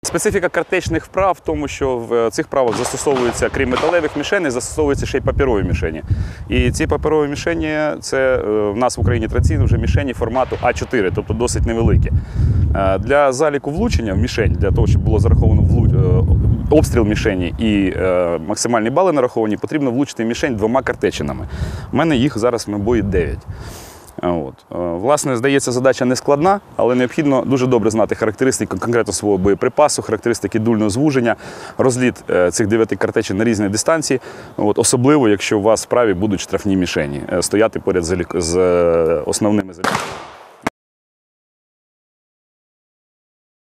Специфіка картечних вправ в тому, що в цих вправах застосовуються, крім металевих мішеней, застосовуються ще й паперові мішені. І ці паперові мішені – це в нас в Україні традиційно вже мішені формату А4, тобто досить невеликі. Для заліку влучення в мішень, для того, щоб було зараховано обстріл мішені і максимальні бали нараховані, потрібно влучити мішень 2 картечинами. У мене їх зараз в набої 9. Власне, здається, задача не складна, але необхідно дуже добре знати характеристики конкретно свого боєприпасу, характеристики дульного звуження, розліт цих 9 картечин на різні дистанції, особливо, якщо у вас в справі будуть штрафні мішені, стояти поряд з основними заліками.